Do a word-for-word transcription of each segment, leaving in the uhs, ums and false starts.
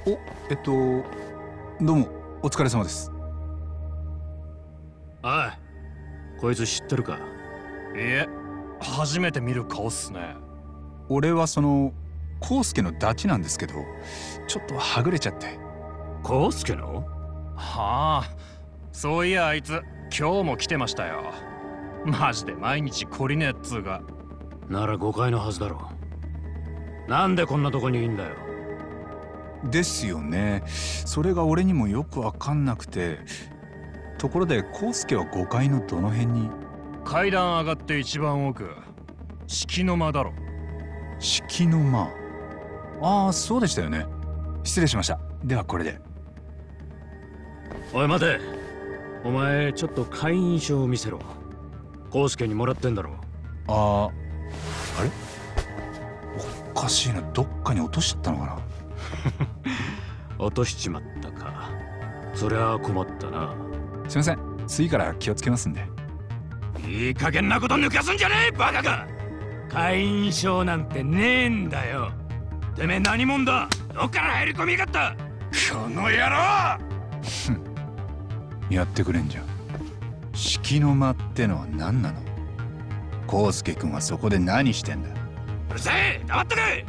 お、えっとどうもお疲れ様です。 おい、こいつ知ってるか？ いえ、初めて見る顔っすね。 俺はその康介のダチなんですけど、ちょっとはぐれちゃって。 康介の？ はあ、そういやあいつ今日も来てましたよ。マジで毎日懲りねえっつうか。 なら誤解のはずだろう。なんでこんなとこにいんだよ。 ですよね。それが俺にもよくわかんなくて。ところで康介はごかいのどの辺に？ 階段上がって一番奥、敷の間だろ。 敷の間。ああ、そうでしたよね。失礼しました。ではこれで。 おい待て、お前ちょっと会員証を見せろ。康介にもらってんだろ。 ああ、あれおかしいな。どっかに落としちゃったのかな。 落としちまったか。そりゃあ困ったな。 すいません、次から気をつけますんで。 いい加減なこと抜かすんじゃねえバカか。会員証なんてねえんだよ。てめえ何者だ。どっから入り込みやがった。この野郎。 やってくれんじゃん。敷の間ってのは何なの？康介君はそこで何してんだ？ うるせえ、黙ってけ。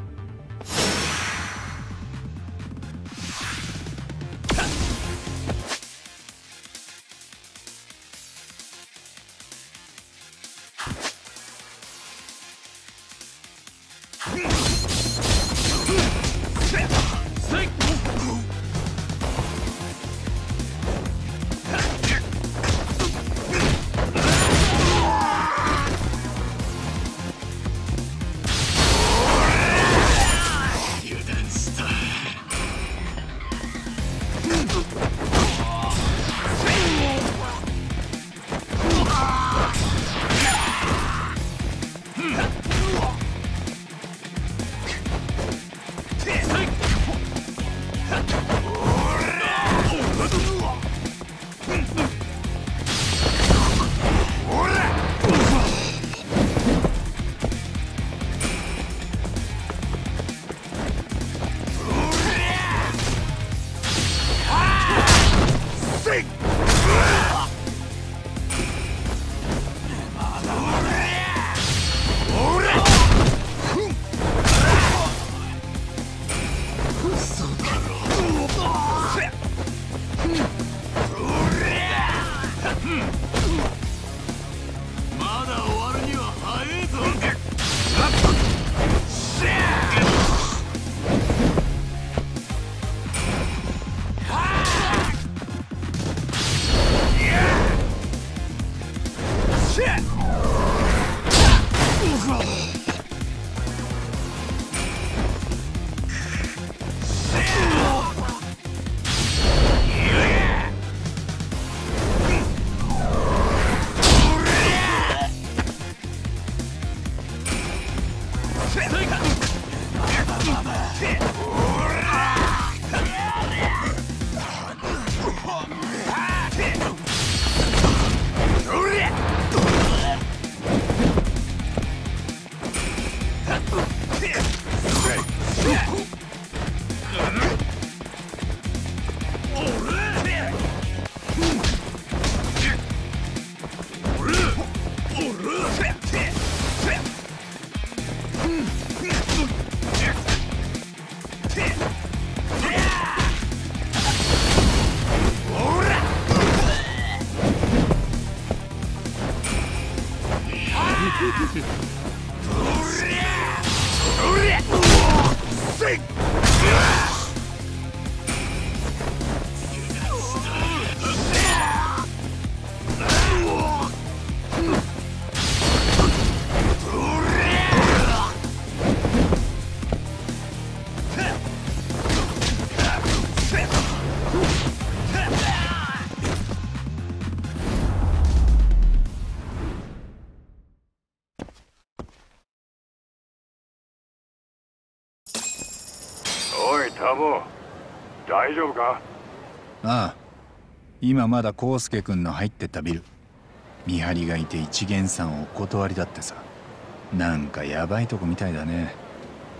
タボ、大丈夫か？ ああ、今まだ康介君の入ってったビル。見張りがいて一元さんお断りだってさ。なんかヤバいとこみたいだね。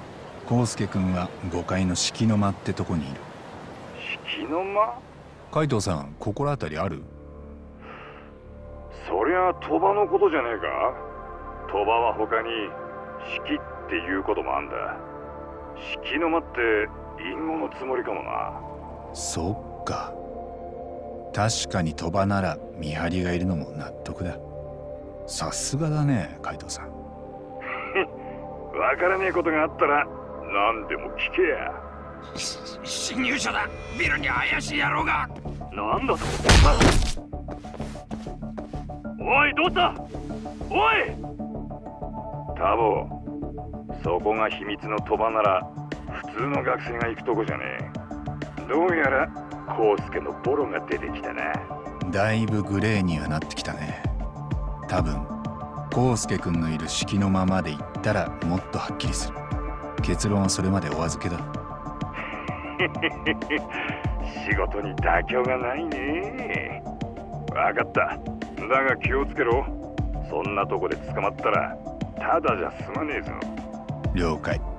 康介君はごかいの敷の間ってとこにいる。 敷の間？ 海藤さん、心当たりある？ そりゃ鳥羽のことじゃねえか。鳥羽は他に敷っていうこともあんだ。敷の間って隠語のつもりかもな。 そっか。確かに鳥羽なら見張りがいるのも納得だ。さすがだね、海藤さん。 わからねえことがあったら何でも聞けや。 侵入者だ。ビルに怪しい野郎が。 なんだと。おい、どうした？おいタボ、そこが秘密の鳥羽なら普通の学生が行くとこじゃねえ。どうやら康介のボロが出てきたな。 だいぶグレーにはなってきたね。多分康介君のいる敷のままで行ったらもっとはっきりする。結論はそれまでお預けだ。 仕事に妥協がないね。分かった。だが気をつけろ。そんなとこで捕まったらただじゃ済まねえぞ。 了解。